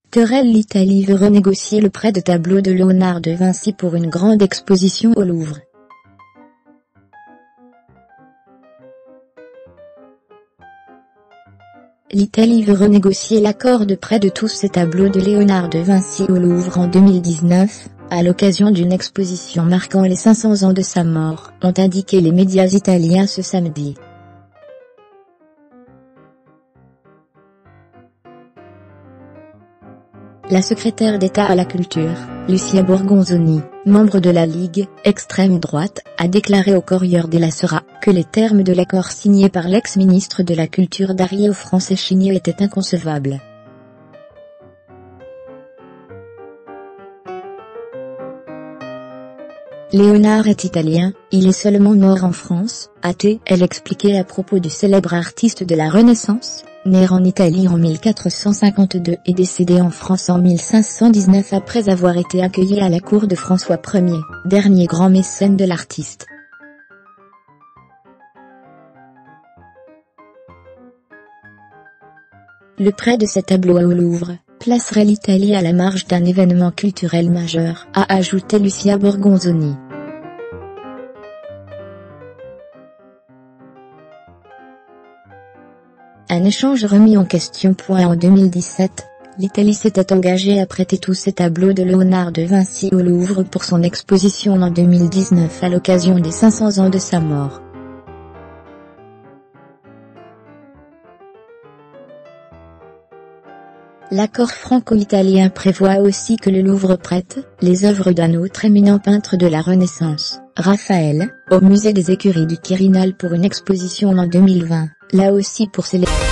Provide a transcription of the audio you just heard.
Querelle. L'Italie veut renégocier le prêt de tableaux de Léonard de Vinci pour une grande exposition au Louvre. L'Italie veut renégocier l'accord de prêt de tous ses tableaux de Léonard de Vinci au Louvre en 2019, à l'occasion d'une exposition marquant les 500 ans de sa mort, ont indiqué les médias italiens ce samedi. La secrétaire d'État à la Culture, Lucia Borgonzoni, membre de la Ligue, extrême droite, a déclaré au Corriere della Sera que les termes de l'accord signé par l'ex-ministre de la Culture Dario Franceschini étaient inconcevables. Léonard est italien, il est seulement mort en France, a-t-elle expliqué à propos du célèbre artiste de la Renaissance, né en Italie en 1452 et décédé en France en 1519 après avoir été accueilli à la cour de François Ier, dernier grand mécène de l'artiste. Le prêt de ces tableaux au Louvre placerait l'Italie à la marge d'un événement culturel majeur, a ajouté Lucia Borgonzoni. Un échange remis en question. En 2017, l'Italie s'était engagée à prêter tous ses tableaux de Léonard de Vinci au Louvre pour son exposition en 2019 à l'occasion des 500 ans de sa mort. L'accord franco-italien prévoit aussi que le Louvre prête les œuvres d'un autre éminent peintre de la Renaissance, Raphaël, au musée des Écuries du Quirinal pour une exposition en 2020, là aussi pour célébrer.